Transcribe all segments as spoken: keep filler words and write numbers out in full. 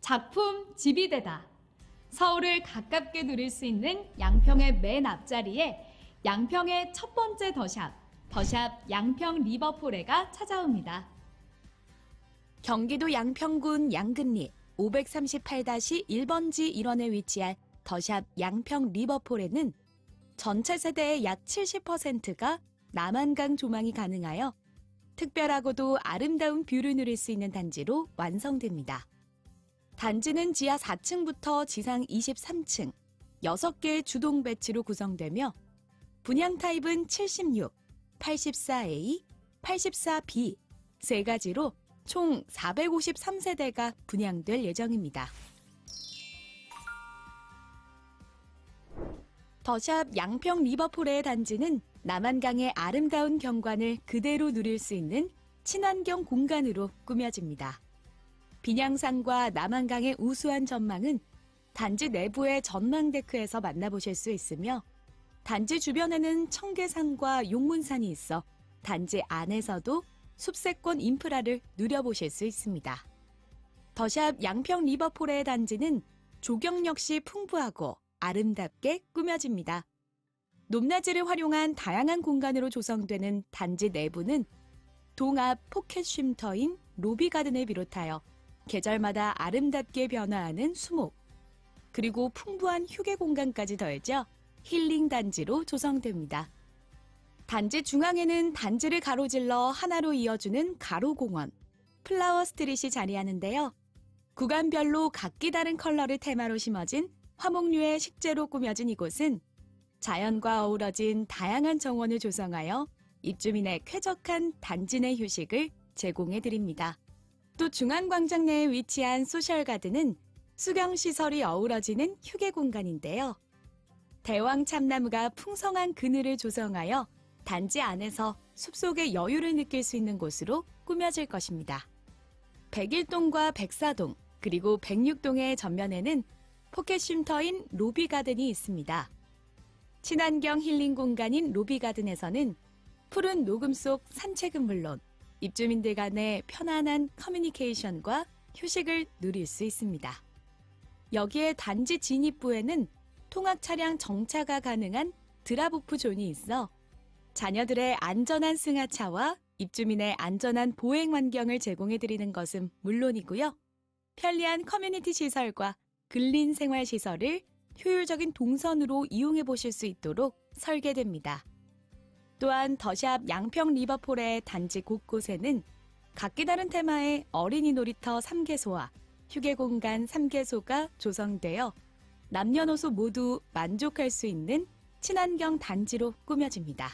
작품 집이 되다. 서울을 가깝게 누릴 수 있는 양평의 맨 앞자리에 양평의 첫 번째 더샵, 더샵 양평 리버포레가 찾아옵니다. 경기도 양평군 양근리 오백삼십팔 일 번지 일원에 위치한 더샵 양평 리버포레는 전체 세대의 약 칠십 퍼센트가 남한강 조망이 가능하여 특별하고도 아름다운 뷰를 누릴 수 있는 단지로 완성됩니다. 단지는 지하 사 층부터 지상 이십삼 층, 여섯 개의 주동 배치로 구성되며 분양 타입은 칠십육, 팔십사 에이, 팔십사 비 세 가지로 총 사백오십삼 세대가 분양될 예정입니다. 더샵 양평 리버포레의 단지는 남한강의 아름다운 경관을 그대로 누릴 수 있는 친환경 공간으로 꾸며집니다. 빈양산과 남한강의 우수한 전망은 단지 내부의 전망데크에서 만나보실 수 있으며 단지 주변에는 청계산과 용문산이 있어 단지 안에서도 숲세권 인프라를 누려보실 수 있습니다. 더샵 양평 리버포레의 단지는 조경 역시 풍부하고 아름답게 꾸며집니다. 높낮이를 활용한 다양한 공간으로 조성되는 단지 내부는 동앞 포켓 쉼터인 로비가든을 비롯하여 계절마다 아름답게 변화하는 수목, 그리고 풍부한 휴게 공간까지 더해져 힐링 단지로 조성됩니다. 단지 중앙에는 단지를 가로질러 하나로 이어주는 가로공원, 플라워 스트릿이 자리하는데요. 구간별로 각기 다른 컬러를 테마로 심어진 화목류의 식재로 꾸며진 이곳은 자연과 어우러진 다양한 정원을 조성하여 입주민의 쾌적한 단지 내 휴식을 제공해드립니다. 또 중앙광장 내에 위치한 소셜가든은 수경시설이 어우러지는 휴게 공간인데요. 대왕 참나무가 풍성한 그늘을 조성하여 단지 안에서 숲속의 여유를 느낄 수 있는 곳으로 꾸며질 것입니다. 백일 동과 백사 동 그리고 백육 동의 전면에는 포켓 쉼터인 로비가든이 있습니다. 친환경 힐링 공간인 로비가든에서는 푸른 녹음 속 산책은 물론 입주민들 간의 편안한 커뮤니케이션과 휴식을 누릴 수 있습니다. 여기에 단지 진입부에는 통학 차량 정차가 가능한 드랍오프 존이 있어 자녀들의 안전한 승하차와 입주민의 안전한 보행 환경을 제공해드리는 것은 물론이고요. 편리한 커뮤니티 시설과 근린 생활 시설을 효율적인 동선으로 이용해 보실 수 있도록 설계됩니다. 또한 더샵 양평 리버포레 단지 곳곳에는 각기 다른 테마의 어린이 놀이터 삼 개소와 휴게 공간 삼 개소가 조성되어 남녀노소 모두 만족할 수 있는 친환경 단지로 꾸며집니다.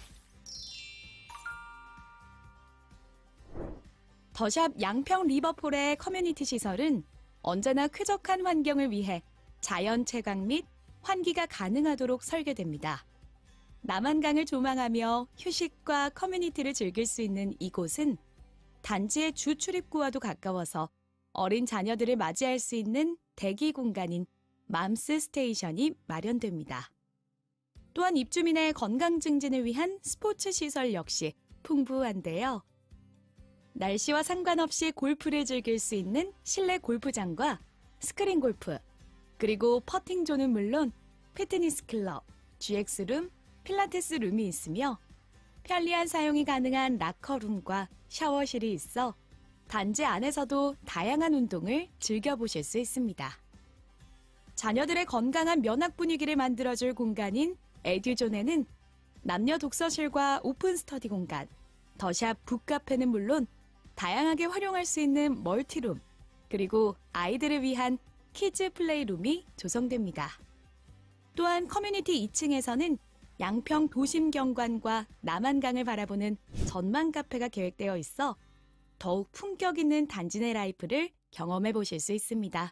더샵 양평 리버포레 커뮤니티 시설은 언제나 쾌적한 환경을 위해 자연 채광 및 환기가 가능하도록 설계됩니다. 남한강을 조망하며 휴식과 커뮤니티를 즐길 수 있는 이곳은 단지의 주 출입구와도 가까워서 어린 자녀들을 맞이할 수 있는 대기 공간인 맘스 스테이션이 마련됩니다. 또한 입주민의 건강 증진을 위한 스포츠 시설 역시 풍부한데요. 날씨와 상관없이 골프를 즐길 수 있는 실내 골프장과 스크린 골프, 그리고 퍼팅존은 물론 피트니스 클럽, 지엑스룸, 필라테스 룸이 있으며 편리한 사용이 가능한 락커룸과 샤워실이 있어 단지 안에서도 다양한 운동을 즐겨보실 수 있습니다. 자녀들의 건강한 면학 분위기를 만들어줄 공간인 에듀존에는 남녀 독서실과 오픈 스터디 공간, 더샵 북카페는 물론 다양하게 활용할 수 있는 멀티룸, 그리고 아이들을 위한 키즈 플레이룸이 조성됩니다. 또한 커뮤니티 이 층에서는 양평 도심 경관과 남한강을 바라보는 전망 카페가 계획되어 있어 더욱 품격 있는 단지 내 라이프를 경험해 보실 수 있습니다.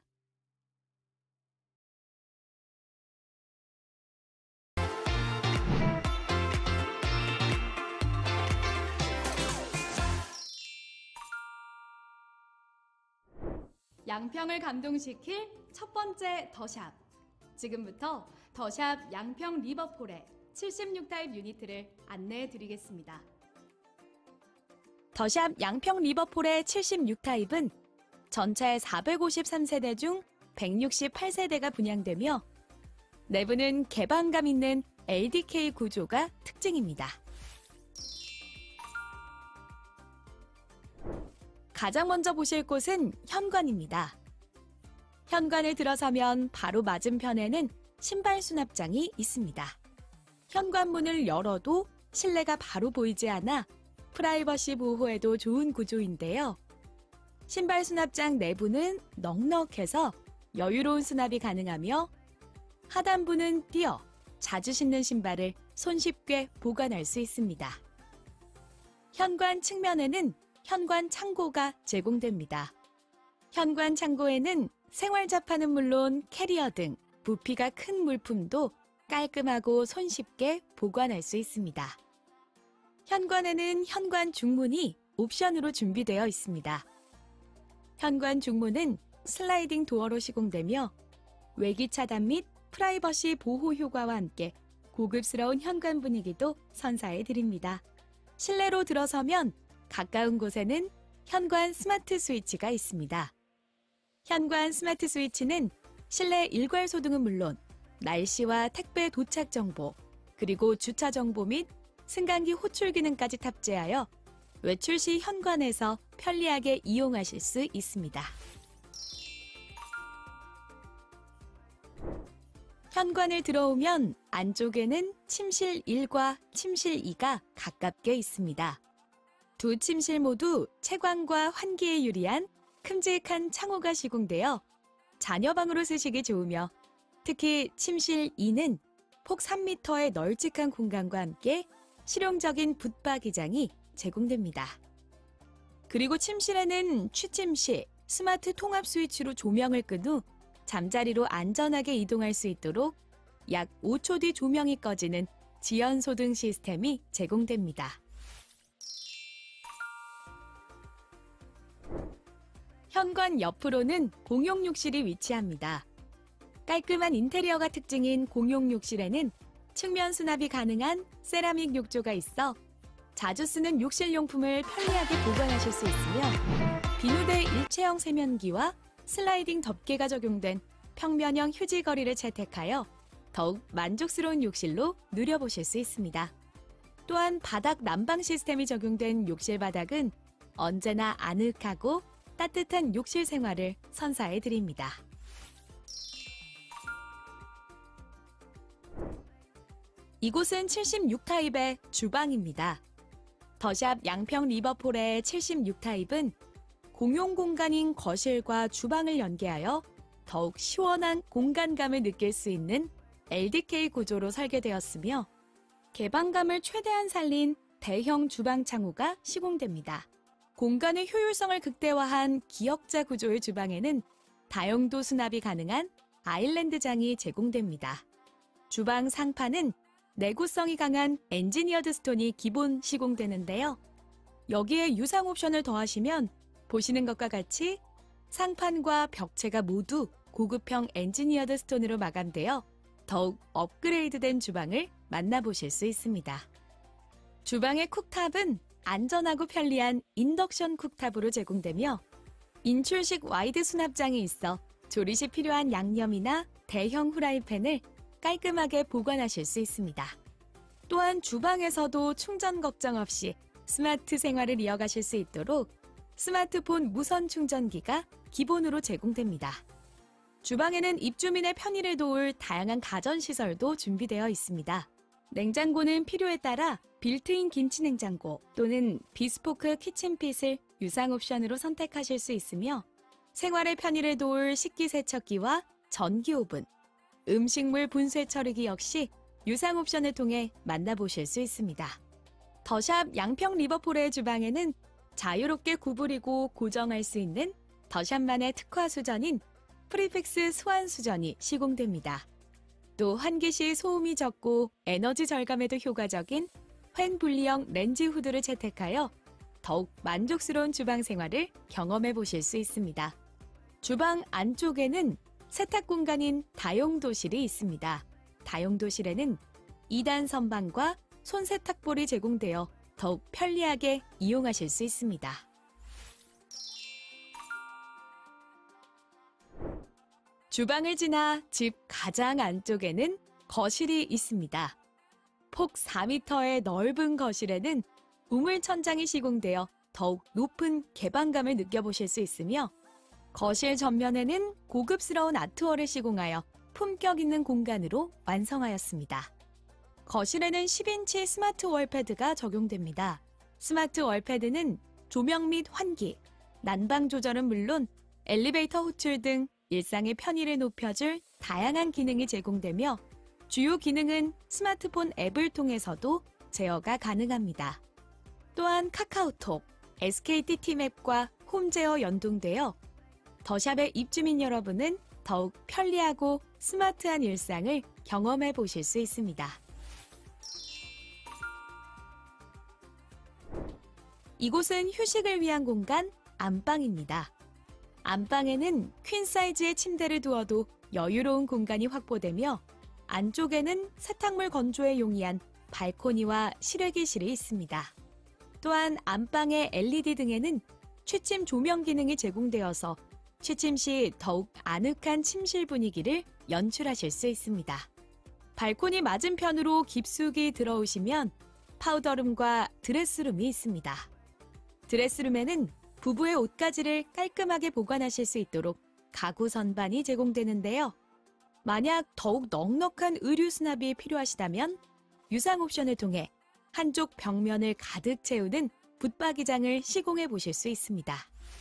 양평을 감동시킬 첫 번째 더샵. 지금부터 더샵 양평 리버포레 칠십육 타입 유니트를 안내해 드리겠습니다. 더샵 양평 리버포레 칠십육 타입은 전체 사백오십삼 세대 중 백육십팔 세대가 분양되며 내부는 개방감 있는 엘디케이 구조가 특징입니다. 가장 먼저 보실 곳은 현관입니다. 현관을 들어서면 바로 맞은편에는 신발 수납장이 있습니다. 현관문을 열어도 실내가 바로 보이지 않아 프라이버시 보호에도 좋은 구조인데요. 신발 수납장 내부는 넉넉해서 여유로운 수납이 가능하며 하단부는 띄어 자주 신는 신발을 손쉽게 보관할 수 있습니다. 현관 측면에는 현관 창고가 제공됩니다. 현관 창고에는 생활 잡화는 물론 캐리어 등 부피가 큰 물품도 깔끔하고 손쉽게 보관할 수 있습니다. 현관에는 현관 중문이 옵션으로 준비되어 있습니다. 현관 중문은 슬라이딩 도어로 시공되며 외기 차단 및 프라이버시 보호 효과와 함께 고급스러운 현관 분위기도 선사해 드립니다. 실내로 들어서면 가까운 곳에는 현관 스마트 스위치가 있습니다. 현관 스마트 스위치는 실내 일괄 소등은 물론 날씨와 택배 도착 정보, 그리고 주차 정보 및 승강기 호출 기능까지 탑재하여 외출 시 현관에서 편리하게 이용하실 수 있습니다. 현관을 들어오면 안쪽에는 침실 일과 침실 이가 가깝게 있습니다. 두 침실 모두 채광과 환기에 유리한 큼직한 창호가 시공되어 자녀방으로 쓰시기 좋으며 특히 침실 이는 폭 삼 미터의 널찍한 공간과 함께 실용적인 붙박이장이 제공됩니다. 그리고 침실에는 취침시 스마트 통합 스위치로 조명을 끈 후 잠자리로 안전하게 이동할 수 있도록 약 오 초 뒤 조명이 꺼지는 지연 소등 시스템이 제공됩니다. 현관 옆으로는 공용 욕실이 위치합니다. 깔끔한 인테리어가 특징인 공용 욕실에는 측면 수납이 가능한 세라믹 욕조가 있어 자주 쓰는 욕실 용품을 편리하게 보관하실 수 있으며 비누대 일체형 세면기와 슬라이딩 덮개가 적용된 평면형 휴지거리를 채택하여 더욱 만족스러운 욕실로 누려보실 수 있습니다. 또한 바닥 난방 시스템이 적용된 욕실 바닥은 언제나 아늑하고 따뜻한 욕실 생활을 선사해 드립니다. 이곳은 칠십육 타입의 주방입니다. 더샵 양평 리버폴의 칠십육 타입은 공용 공간인 거실과 주방을 연계하여 더욱 시원한 공간감을 느낄 수 있는 엘디케이 구조로 설계되었으며 개방감을 최대한 살린 대형 주방 창호가 시공됩니다. 공간의 효율성을 극대화한 기역자 구조의 주방에는 다용도 수납이 가능한 아일랜드장이 제공됩니다. 주방 상판은 내구성이 강한 엔지니어드 스톤이 기본 시공되는데요. 여기에 유상 옵션을 더하시면 보시는 것과 같이 상판과 벽체가 모두 고급형 엔지니어드 스톤으로 마감되어 더욱 업그레이드된 주방을 만나보실 수 있습니다. 주방의 쿡탑은 안전하고 편리한 인덕션 쿡탑으로 제공되며 인출식 와이드 수납장이 있어 조리 시 필요한 양념이나 대형 후라이팬을 깔끔하게 보관하실 수 있습니다. 또한 주방에서도 충전 걱정 없이 스마트 생활을 이어가실 수 있도록 스마트폰 무선 충전기가 기본으로 제공됩니다. 주방에는 입주민의 편의를 도울 다양한 가전시설도 준비되어 있습니다. 냉장고는 필요에 따라 빌트인 김치냉장고 또는 비스포크 키친핏을 유상 옵션으로 선택하실 수 있으며 생활의 편의를 도울 식기세척기와 전기오븐, 음식물 분쇄 처리기 역시 유상 옵션을 통해 만나보실 수 있습니다. 더샵 양평 리버폴의 주방에는 자유롭게 구부리고 고정할 수 있는 더샵만의 특화 수전인 프리픽스 스완 수전이 시공됩니다. 또 환기 시 소음이 적고 에너지 절감에도 효과적인 횡 분리형 렌즈 후드를 채택하여 더욱 만족스러운 주방 생활을 경험해 보실 수 있습니다. 주방 안쪽에는 세탁 공간인 다용도실이 있습니다. 다용도실에는 이 단 선반과 손세탁볼이 제공되어 더욱 편리하게 이용하실 수 있습니다. 주방을 지나 집 가장 안쪽에는 거실이 있습니다. 폭 사 미터의 넓은 거실에는 우물 천장이 시공되어 더욱 높은 개방감을 느껴보실 수 있으며 거실 전면에는 고급스러운 아트월을 시공하여 품격 있는 공간으로 완성하였습니다. 거실에는 십 인치 스마트 월패드가 적용됩니다. 스마트 월패드는 조명 및 환기, 난방 조절은 물론 엘리베이터 호출 등 일상의 편의를 높여줄 다양한 기능이 제공되며 주요 기능은 스마트폰 앱을 통해서도 제어가 가능합니다. 또한 카카오톡, 에스케이티 티맵과 홈제어 연동되어 더샵의 입주민 여러분은 더욱 편리하고 스마트한 일상을 경험해 보실 수 있습니다. 이곳은 휴식을 위한 공간 안방입니다. 안방에는 퀸 사이즈의 침대를 두어도 여유로운 공간이 확보되며 안쪽에는 세탁물 건조에 용이한 발코니와 실외기실이 있습니다. 또한 안방의 엘이디 등에는 취침 조명 기능이 제공되어서 취침 시 더욱 아늑한 침실 분위기를 연출하실 수 있습니다. 발코니 맞은편으로 깊숙이 들어오시면 파우더룸과 드레스룸이 있습니다. 드레스룸에는 부부의 옷가지를 깔끔하게 보관하실 수 있도록 가구 선반이 제공되는데요. 만약 더욱 넉넉한 의류 수납이 필요하시다면 유상 옵션을 통해 한쪽 벽면을 가득 채우는 붙박이장을 시공해 보실 수 있습니다.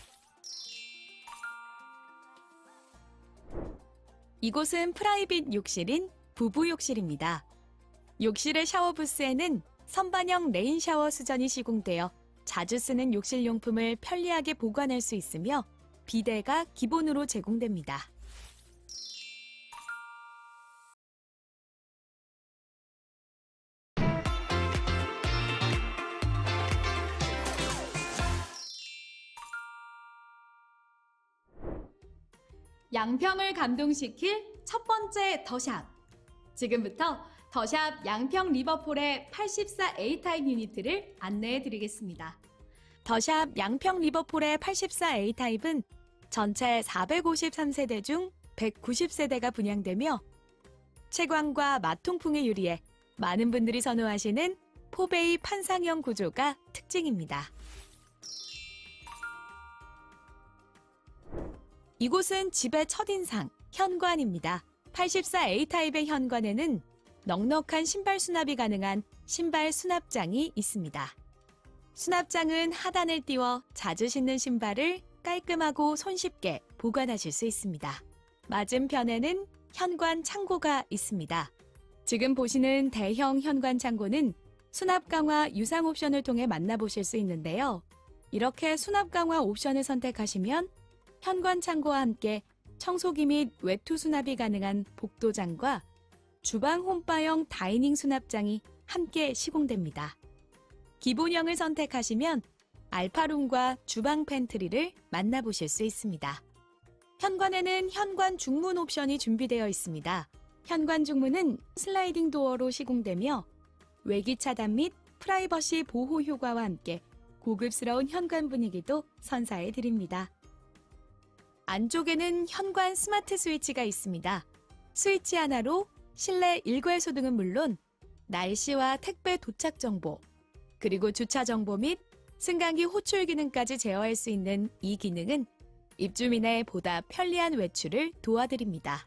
이곳은 프라이빗 욕실인 부부 욕실입니다. 욕실의 샤워 부스에는 선반형 레인 샤워 수전이 시공되어 자주 쓰는 욕실 용품을 편리하게 보관할 수 있으며 비데가 기본으로 제공됩니다. 양평을 감동시킬 첫 번째 더샵. 지금부터 더샵 양평 리버폴의 팔십사 에이 타입 유니트를 안내해 드리겠습니다. 더샵 양평 리버폴의 팔십사 에이 타입은 전체 사백오십삼 세대 중 백구십 세대가 분양되며 채광과 마통풍에 유리해 많은 분들이 선호하시는 포베이 판상형 구조가 특징입니다. 이곳은 집의 첫인상, 현관입니다. 팔십사 에이 타입의 현관에는 넉넉한 신발 수납이 가능한 신발 수납장이 있습니다. 수납장은 하단을 띄워 자주 신는 신발을 깔끔하고 손쉽게 보관하실 수 있습니다. 맞은편에는 현관 창고가 있습니다. 지금 보시는 대형 현관 창고는 수납 강화 유상 옵션을 통해 만나보실 수 있는데요. 이렇게 수납 강화 옵션을 선택하시면 현관 창고와 함께 청소기 및 외투 수납이 가능한 복도장과 주방 홈바형 다이닝 수납장이 함께 시공됩니다. 기본형을 선택하시면 알파룸과 주방 팬트리를 만나보실 수 있습니다. 현관에는 현관 중문 옵션이 준비되어 있습니다. 현관 중문은 슬라이딩 도어로 시공되며 외기 차단 및 프라이버시 보호 효과와 함께 고급스러운 현관 분위기도 선사해 드립니다. 안쪽에는 현관 스마트 스위치가 있습니다. 스위치 하나로 실내 일괄 소등은 물론 날씨와 택배 도착 정보, 그리고 주차 정보 및 승강기 호출 기능까지 제어할 수 있는 이 기능은 입주민의 보다 편리한 외출을 도와드립니다.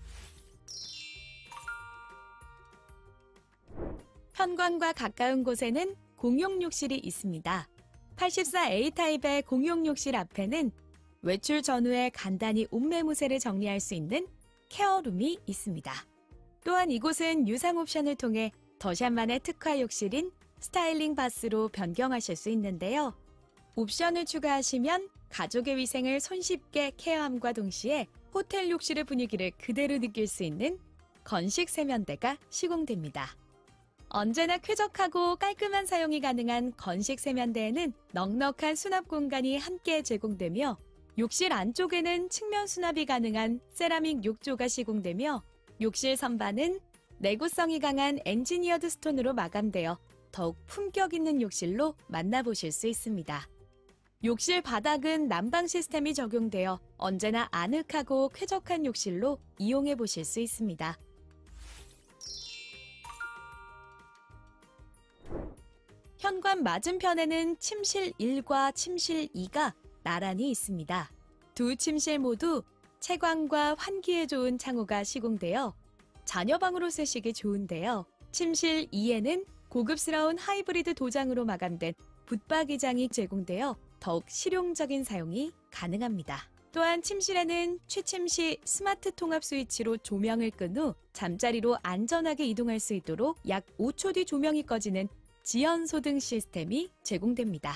현관과 가까운 곳에는 공용 욕실이 있습니다. 팔십사 에이 타입의 공용 욕실 앞에는 외출 전후에 간단히 옷매무새를 정리할 수 있는 케어룸이 있습니다. 또한 이곳은 유상 옵션을 통해 더샵만의 특화 욕실인 스타일링 바스로 변경하실 수 있는데요. 옵션을 추가하시면 가족의 위생을 손쉽게 케어함과 동시에 호텔 욕실의 분위기를 그대로 느낄 수 있는 건식 세면대가 시공됩니다. 언제나 쾌적하고 깔끔한 사용이 가능한 건식 세면대에는 넉넉한 수납 공간이 함께 제공되며 욕실 안쪽에는 측면 수납이 가능한 세라믹 욕조가 시공되며 욕실 선반은 내구성이 강한 엔지니어드 스톤으로 마감되어 더욱 품격 있는 욕실로 만나보실 수 있습니다. 욕실 바닥은 난방 시스템이 적용되어 언제나 아늑하고 쾌적한 욕실로 이용해 보실 수 있습니다. 현관 맞은편에는 침실 일과 침실 이가 나란히 있습니다. 두 침실 모두 채광과 환기에 좋은 창호가 시공되어 자녀방으로 쓰시기 좋은데요. 침실 이에는 고급스러운 하이브리드 도장으로 마감된 붙박이장이 제공되어 더욱 실용적인 사용이 가능합니다. 또한 침실에는 취침 시 스마트 통합 스위치로 조명을 끈 후 잠자리로 안전하게 이동할 수 있도록 약 오 초 뒤 조명이 꺼지는 지연 소등 시스템이 제공됩니다.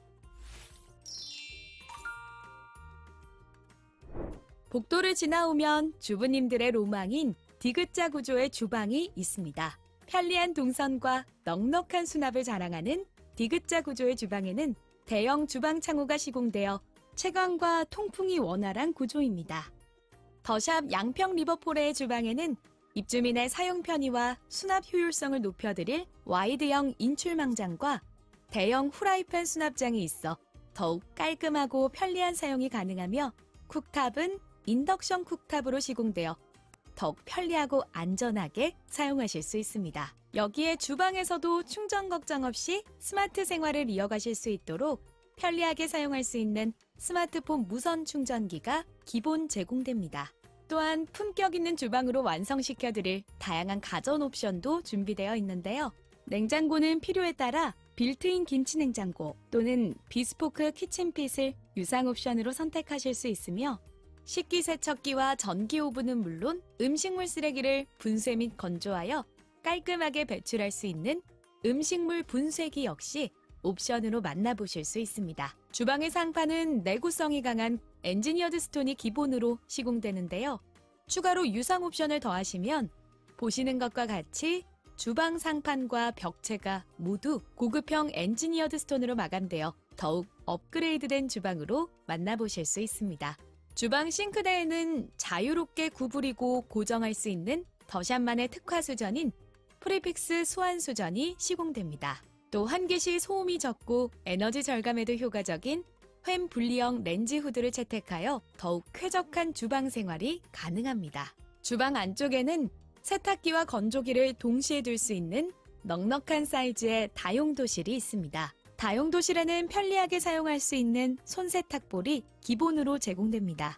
복도를 지나오면 주부님들의 로망인 디귿자 구조의 주방이 있습니다. 편리한 동선과 넉넉한 수납을 자랑하는 디귿자 구조의 주방에는 대형 주방 창호가 시공되어 채광과 통풍이 원활한 구조입니다. 더샵 양평 리버포레의 주방에는 입주민의 사용 편의와 수납 효율성을 높여드릴 와이드형 인출망장과 대형 후라이팬 수납장이 있어 더욱 깔끔하고 편리한 사용이 가능하며 쿡탑은 인덕션 쿡탑으로 시공되어 더욱 편리하고 안전하게 사용하실 수 있습니다. 여기에 주방에서도 충전 걱정 없이 스마트 생활을 이어가실 수 있도록 편리하게 사용할 수 있는 스마트폰 무선 충전기가 기본 제공됩니다. 또한 품격 있는 주방으로 완성시켜드릴 다양한 가전 옵션도 준비되어 있는데요. 냉장고는 필요에 따라 빌트인 김치 냉장고 또는 비스포크 키친핏을 유상 옵션으로 선택하실 수 있으며 식기세척기와 전기 오븐은 물론 음식물 쓰레기를 분쇄 및 건조하여 깔끔하게 배출할 수 있는 음식물 분쇄기 역시 옵션으로 만나보실 수 있습니다. 주방의 상판은 내구성이 강한 엔지니어드 스톤이 기본으로 시공되는데요. 추가로 유상 옵션을 더하시면 보시는 것과 같이 주방 상판과 벽체가 모두 고급형 엔지니어드 스톤으로 마감되어 더욱 업그레이드된 주방으로 만나보실 수 있습니다. 주방 싱크대에는 자유롭게 구부리고 고정할 수 있는 더샵만의 특화 수전인 프리픽스 소환 수전이 시공됩니다. 또 환기 시 소음이 적고 에너지 절감에도 효과적인 횡 분리형 렌즈 후드를 채택하여 더욱 쾌적한 주방 생활이 가능합니다. 주방 안쪽에는 세탁기와 건조기를 동시에 둘 수 있는 넉넉한 사이즈의 다용도실이 있습니다. 다용도실에는 편리하게 사용할 수 있는 손세탁볼이 기본으로 제공됩니다.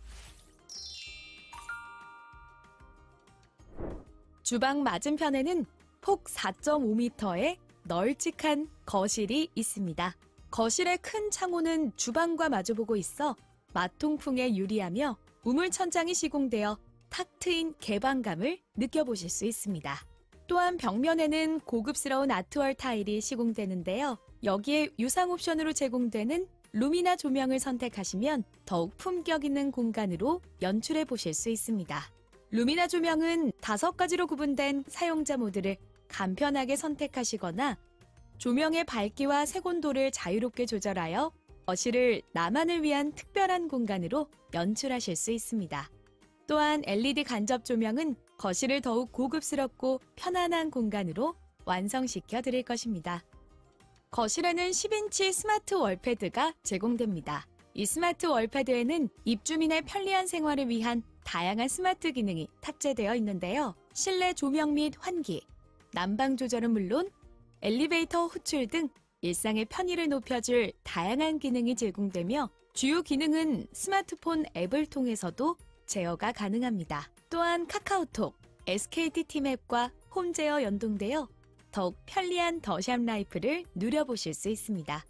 주방 맞은편에는 폭 사 점 오 미터의 널찍한 거실이 있습니다. 거실의 큰 창호는 주방과 마주보고 있어 마통풍에 유리하며 우물천장이 시공되어 탁 트인 개방감을 느껴보실 수 있습니다. 또한 벽면에는 고급스러운 아트월 타일이 시공되는데요. 여기에 유상 옵션으로 제공되는 루미나 조명을 선택하시면 더욱 품격 있는 공간으로 연출해 보실 수 있습니다. 루미나 조명은 다섯 가지로 구분된 사용자 모드를 간편하게 선택하시거나 조명의 밝기와 색온도를 자유롭게 조절하여 거실을 나만을 위한 특별한 공간으로 연출하실 수 있습니다. 또한 엘이디 간접 조명은 거실을 더욱 고급스럽고 편안한 공간으로 완성시켜 드릴 것입니다. 거실에는 십 인치 스마트 월패드가 제공됩니다. 이 스마트 월패드에는 입주민의 편리한 생활을 위한 다양한 스마트 기능이 탑재되어 있는데요. 실내 조명 및 환기, 난방 조절은 물론 엘리베이터 호출 등 일상의 편의를 높여줄 다양한 기능이 제공되며 주요 기능은 스마트폰 앱을 통해서도 제어가 가능합니다. 또한 카카오톡, 에스케이티 팀앱과 홈제어 연동되어 더욱 편리한 더샵 라이프를 누려보실 수 있습니다.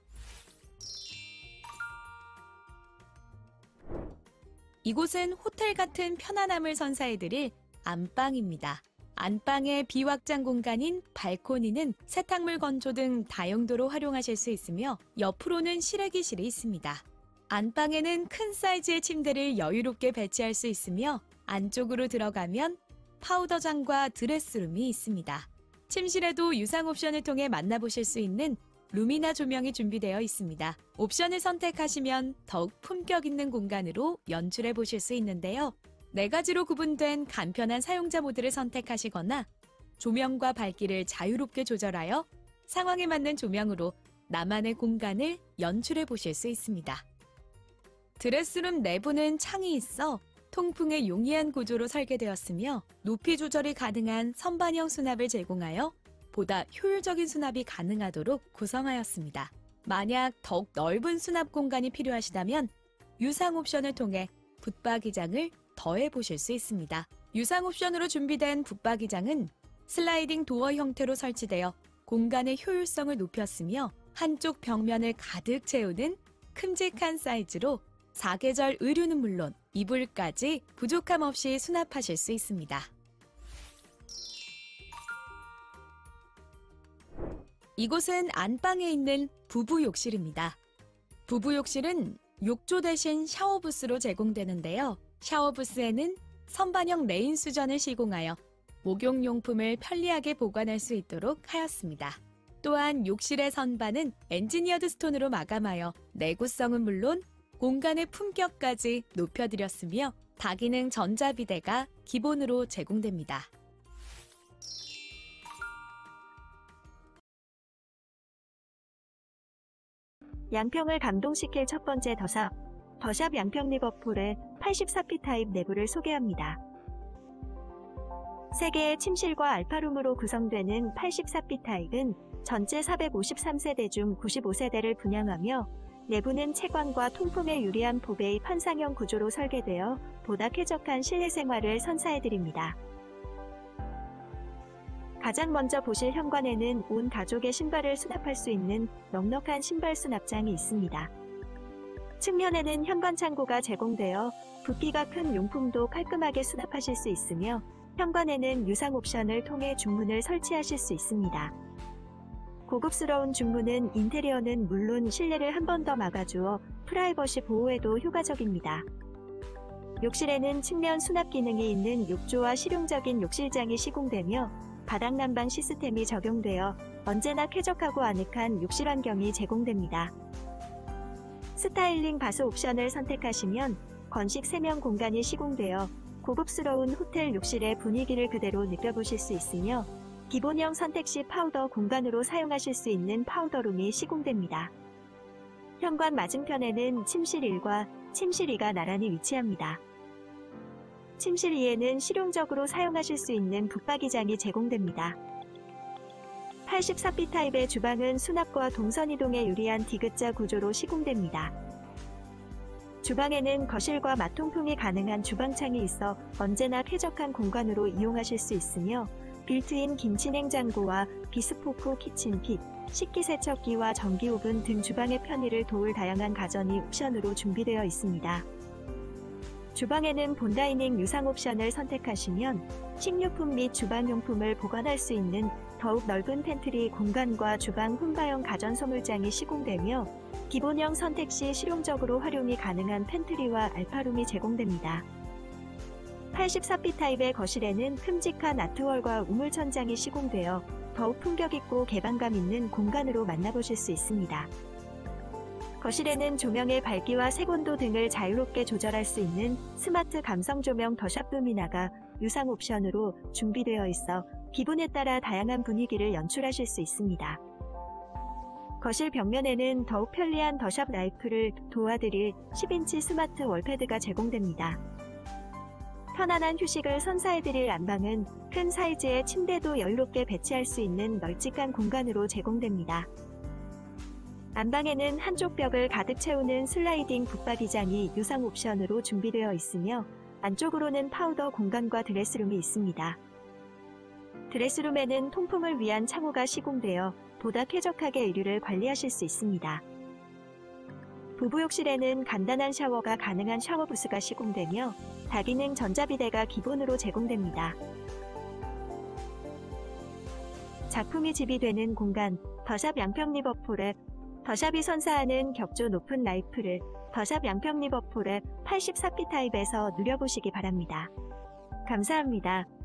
이곳은 호텔 같은 편안함을 선사해드릴 안방입니다. 안방의 비확장 공간인 발코니는 세탁물 건조 등 다용도로 활용하실 수 있으며 옆으로는 실외기실이 있습니다. 안방에는 큰 사이즈의 침대를 여유롭게 배치할 수 있으며 안쪽으로 들어가면 파우더장과 드레스룸이 있습니다. 침실에도 유상 옵션을 통해 만나보실 수 있는 루미나 조명이 준비되어 있습니다. 옵션을 선택하시면 더욱 품격 있는 공간으로 연출해 보실 수 있는데요. 네 가지로 구분된 간편한 사용자 모드를 선택하시거나 조명과 밝기를 자유롭게 조절하여 상황에 맞는 조명으로 나만의 공간을 연출해 보실 수 있습니다. 드레스룸 내부는 창이 있어 통풍에 용이한 구조로 설계되었으며 높이 조절이 가능한 선반형 수납을 제공하여 보다 효율적인 수납이 가능하도록 구성하였습니다. 만약 더욱 넓은 수납 공간이 필요하시다면 유상 옵션을 통해 붙박이장을 더해 보실 수 있습니다. 유상 옵션으로 준비된 붙박이장은 슬라이딩 도어 형태로 설치되어 공간의 효율성을 높였으며 한쪽 벽면을 가득 채우는 큼직한 사이즈로 사계절 의류는 물론 이불까지 부족함 없이 수납하실 수 있습니다. 이곳은 안방에 있는 부부 욕실입니다. 부부 욕실은 욕조 대신 샤워 부스로 제공되는데요. 샤워 부스에는 선반형 레인 수전을 시공하여 목욕용품을 편리하게 보관할 수 있도록 하였습니다. 또한 욕실의 선반은 엔지니어드 스톤으로 마감하여 내구성은 물론 공간의 품격까지 높여드렸으며 다기능 전자비데가 기본으로 제공됩니다. 양평을 감동시킬 첫 번째 더샵, 더샵 양평 리버풀의 팔십사 피 타입 내부를 소개합니다. 세 개의 침실과 알파룸으로 구성되는 팔십사 피 타입은 전체 사백오십삼 세대 중 구십오 세대를 분양하며 내부는 채광과 통풍에 유리한 보베이 판상형 구조로 설계되어 보다 쾌적한 실내 생활을 선사해드립니다. 가장 먼저 보실 현관에는 온 가족의 신발을 수납할 수 있는 넉넉한 신발 수납장이 있습니다. 측면에는 현관 창고가 제공되어 부피가 큰 용품도 깔끔하게 수납하실 수 있으며 현관에는 유상 옵션을 통해 중문을 설치하실 수 있습니다. 고급스러운 중문은 인테리어는 물론 실내를 한 번 더 막아주어 프라이버시 보호에도 효과적입니다. 욕실에는 측면 수납 기능이 있는 욕조와 실용적인 욕실장이 시공되며 바닥 난방 시스템이 적용되어 언제나 쾌적하고 아늑한 욕실 환경이 제공됩니다. 스타일링 바스 옵션을 선택하시면 건식 세면 공간이 시공되어 고급스러운 호텔 욕실의 분위기를 그대로 느껴보실 수 있으며 기본형 선택 시 파우더 공간으로 사용하실 수 있는 파우더룸이 시공됩니다. 현관 맞은편에는 침실 일과 침실 이가 나란히 위치합니다. 침실 이에는 실용적으로 사용하실 수 있는 붙박이장이 제공됩니다. 팔십사 피 타입의 주방은 수납과 동선 이동에 유리한 디귿자 구조로 시공됩니다. 주방에는 거실과 마통풍이 가능한 주방창이 있어 언제나 쾌적한 공간으로 이용하실 수 있으며 빌트인 김치 냉장고와 비스포크 키친kit식기세척기와 전기오븐 등 주방의 편의를 도울 다양한 가전이 옵션으로 준비되어 있습니다. 주방에는 본다이닝 유상 옵션을 선택하시면 식료품 및 주방용품을 보관할 수 있는 더욱 넓은 팬트리 공간과 주방 혼바형 가전 소물장이 시공되며 기본형 선택 시 실용적으로 활용이 가능한 팬트리와 알파룸이 제공됩니다. 팔십사 피 타입의 거실에는 큼직한 아트월과 우물천장이 시공되어 더욱 품격있고 개방감 있는 공간으로 만나보실 수 있습니다. 거실에는 조명의 밝기와 색온도 등을 자유롭게 조절할 수 있는 스마트 감성 조명 더샵 루미나가 유상 옵션으로 준비되어 있어 기분에 따라 다양한 분위기를 연출하실 수 있습니다. 거실 벽면에는 더욱 편리한 더샵 라이프를 도와드릴 십 인치 스마트 월패드가 제공됩니다. 편안한 휴식을 선사해드릴 안방은 큰 사이즈의 침대도 여유롭게 배치할 수 있는 널찍한 공간으로 제공됩니다. 안방에는 한쪽 벽을 가득 채우는 슬라이딩 붙박이장이 유상 옵션으로 준비되어 있으며 안쪽으로는 파우더 공간과 드레스룸이 있습니다. 드레스룸에는 통풍을 위한 창호가 시공되어 보다 쾌적하게 의류를 관리하실 수 있습니다. 부부욕실에는 간단한 샤워가 가능한 샤워부스가 시공되며 다기능 전자비데가 기본으로 제공됩니다. 작품이 집이되는 공간, 더샵 양평 리버풀의 더샵이 선사하는 격조 높은 라이프를 더샵 양평 리버풀의 팔십사 피 타입에서 누려보시기 바랍니다. 감사합니다.